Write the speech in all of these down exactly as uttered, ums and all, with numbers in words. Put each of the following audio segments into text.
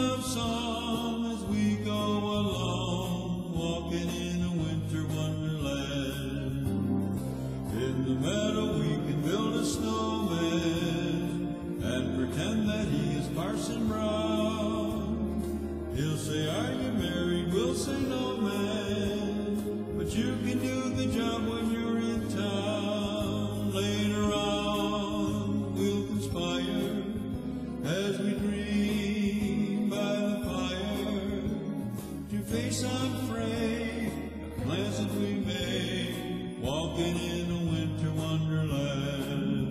love song as we go along, walking in a winter wonderland. In the meadow we can build a snowman and pretend that he is Parson Brown. He'll say, "Are you married?" We'll say, "No, man, but you can do the job when you're in town." Later on we'll conspire as we dream by the fire to face unafraid the plans that we made, walking in a winter wonderland.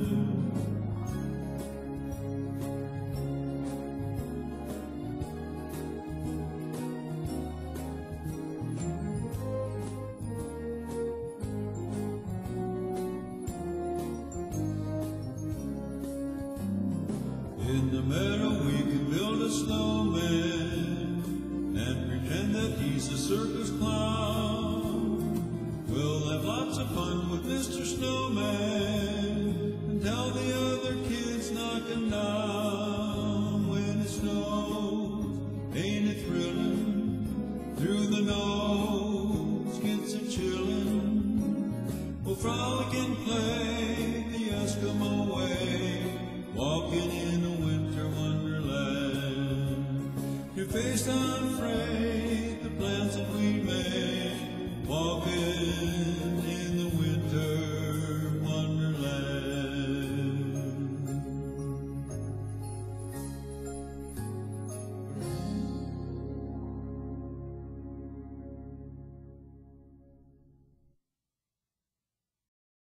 In the meadow we can build a snowman and pretend that he's a circus clown.